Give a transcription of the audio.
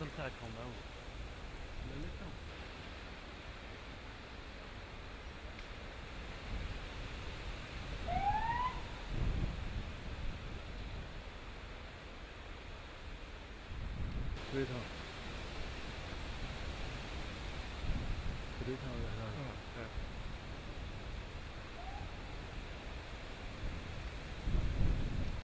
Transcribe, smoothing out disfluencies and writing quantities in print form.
contact quand même. Le laissons.对头，对头的是吧？ 嗯，对。